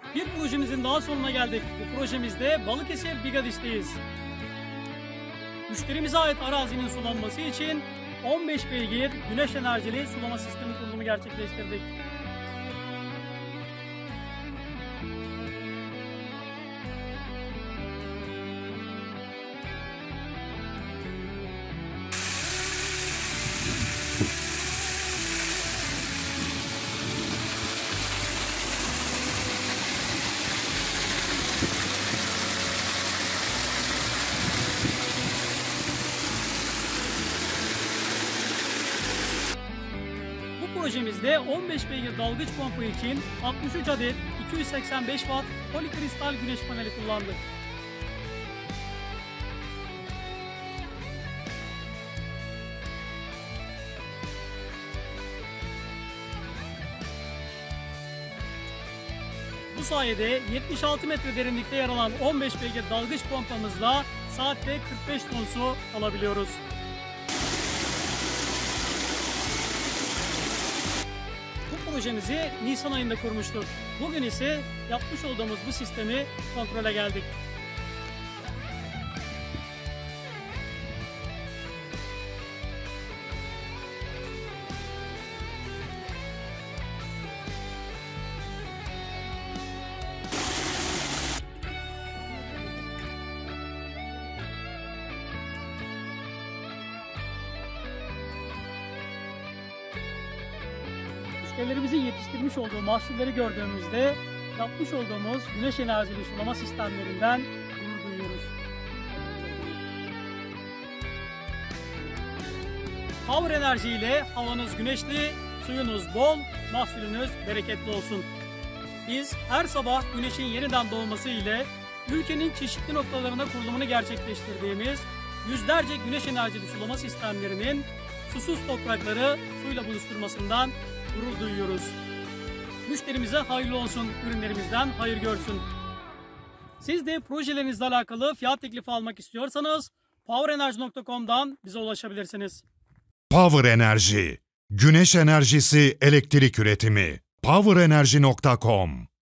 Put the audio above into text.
Bir projemizin daha sonuna geldik. Bu projemizde Balıkesir Bigadis'teyiz. Müşterimize ait arazinin sulanması için 15 beygir güneş enerjili sulama sistemi kurulumu gerçekleştirdik. Bu projemizde 15 beygir dalgıç pompa için 63 adet 285 watt polikristal güneş paneli kullandık. Bu sayede 76 metre derinlikte yer alan 15 beygir dalgıç pompamızla saatte 45 ton su alabiliyoruz. Bu projemizi Nisan ayında kurmuştuk. Bugün ise yapmış olduğumuz bu sistemi kontrole geldik. Müşterilerimizin yetiştirmiş olduğu mahsulleri gördüğümüzde yapmış olduğumuz güneş enerjili sulama sistemlerinden gurur duyuyoruz. Power Enerji ile havanız güneşli, suyunuz bol, mahsulünüz bereketli olsun. Biz her sabah güneşin yeniden doğması ile ülkenin çeşitli noktalarına kurulumunu gerçekleştirdiğimiz yüzlerce güneş enerjili sulama sistemlerinin susuz toprakları suyla buluşturmasından gurur duyuyoruz. Müşterimize hayırlı olsun, ürünlerimizden hayır görsün. Siz de projelerinizle alakalı fiyat teklifi almak istiyorsanız powerenerji.com'dan bize ulaşabilirsiniz. Power Enerji, güneş enerjisi elektrik üretimi. powerenerji.com